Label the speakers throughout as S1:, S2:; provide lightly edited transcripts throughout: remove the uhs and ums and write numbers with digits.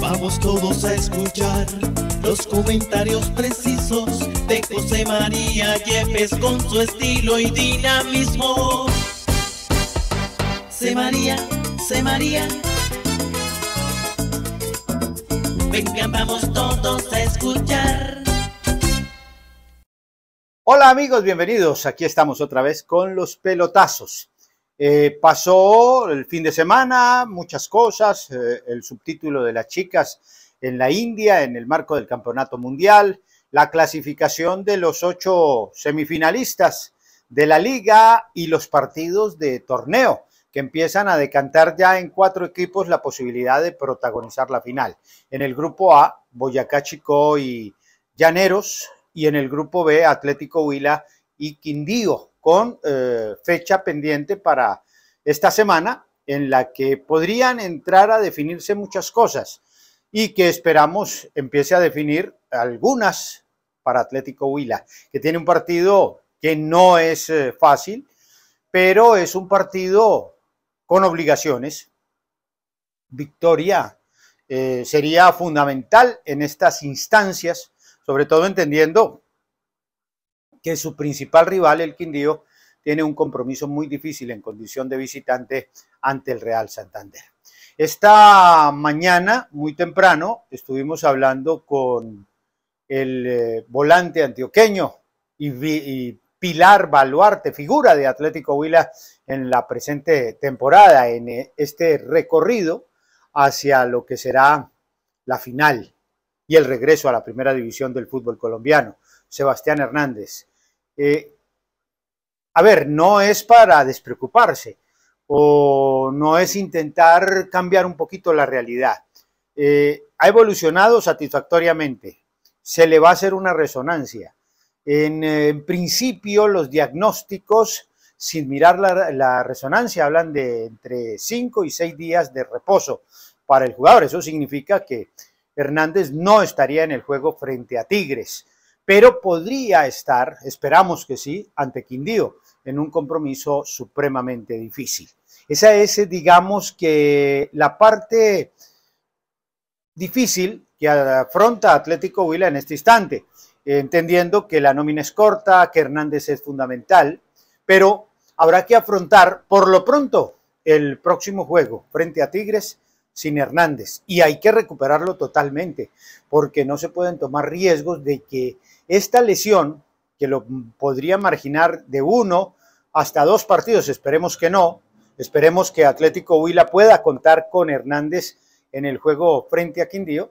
S1: Vamos todos a escuchar los comentarios precisos de José María Yepes con su estilo y dinamismo. Se María. Vengan, vamos todos a escuchar.
S2: Hola amigos, bienvenidos. Aquí estamos otra vez con los pelotazos. Pasó el fin de semana, muchas cosas, el subtítulo de las chicas en la India en el marco del Campeonato Mundial, la clasificación de los 8 semifinalistas de la liga y los partidos de torneo que empiezan a decantar ya en 4 equipos la posibilidad de protagonizar la final. En el grupo A, Boyacá Chicó y Llaneros, y en el grupo B, Atlético Huila y Quindío, con fecha pendiente para esta semana en la que podrían entrar a definirse muchas cosas y que esperamos empiece a definir algunas para Atlético Huila, que tiene un partido que no es fácil, pero es un partido con obligaciones. Victoria sería fundamental en estas instancias, sobre todo entendiendo que su principal rival, el Quindío, tiene un compromiso muy difícil en condición de visitante ante el Real Santander. Esta mañana, muy temprano, estuvimos hablando con el volante antioqueño y pilar baluarte, figura de Atlético Huila en la presente temporada, en este recorrido hacia lo que será la final y el regreso a la primera división del fútbol colombiano, Sebastián Hernández. No es para despreocuparse o no es intentar cambiar un poquito la realidad. Ha evolucionado satisfactoriamente, se le va a hacer una resonancia. En principio, los diagnósticos, sin mirar la resonancia, hablan de entre 5 y 6 días de reposo para el jugador. Eso significa que Hernández no estaría en el juego frente a Tigres, pero podría estar, esperamos que sí, ante Quindío, en un compromiso supremamente difícil. Esa es, digamos, que la parte difícil que afronta Atlético Huila en este instante, entendiendo que la nómina es corta, que Hernández es fundamental, pero habrá que afrontar por lo pronto el próximo juego frente a Tigres sin Hernández, y hay que recuperarlo totalmente, porque no se pueden tomar riesgos de que esta lesión, que lo podría marginar de 1 hasta 2 partidos, esperemos que no, esperemos que Atlético Huila pueda contar con Hernández en el juego frente a Quindío,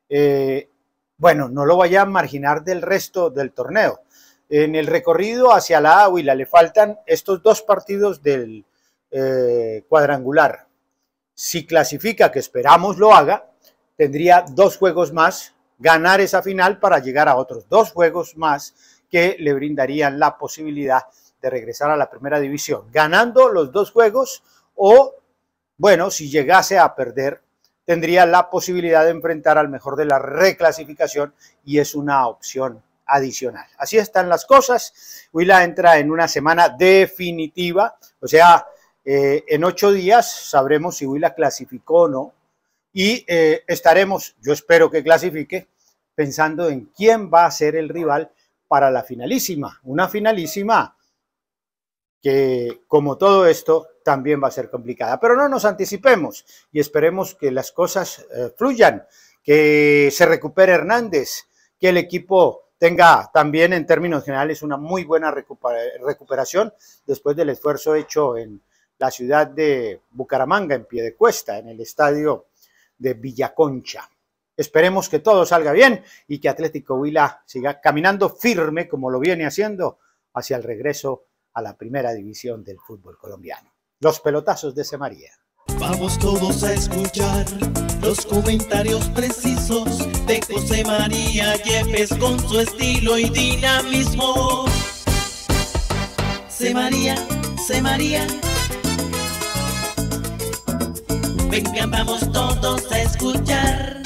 S2: no lo vaya a marginar del resto del torneo. En el recorrido hacia la Huila le faltan estos 2 partidos del cuadrangular. Si clasifica, que esperamos lo haga, tendría 2 juegos más, ganar esa final para llegar a otros 2 juegos más que le brindarían la posibilidad de regresar a la primera división, ganando los 2 juegos o, si llegase a perder, tendría la posibilidad de enfrentar al mejor de la reclasificación y es una opción adicional. Así están las cosas. Huila entra en una semana definitiva, o sea, en 8 días sabremos si Huila clasificó o no y estaremos, yo espero que clasifique, pensando en quién va a ser el rival para la finalísima. Una finalísima que, como todo esto, también va a ser complicada. Pero no nos anticipemos y esperemos que las cosas fluyan, que se recupere Hernández, que el equipo tenga también en términos generales una muy buena recuperación después del esfuerzo hecho en la ciudad de Bucaramanga, en Piedecuesta, en el estadio de Villaconcha. Esperemos que todo salga bien y que Atlético Huila siga caminando firme como lo viene haciendo hacia el regreso a la primera división del fútbol colombiano. Los pelotazos de C. María.
S1: Vamos todos a escuchar los comentarios precisos de José María Yepes con su estilo y dinamismo. C. María. Vengan, vamos todos a escuchar.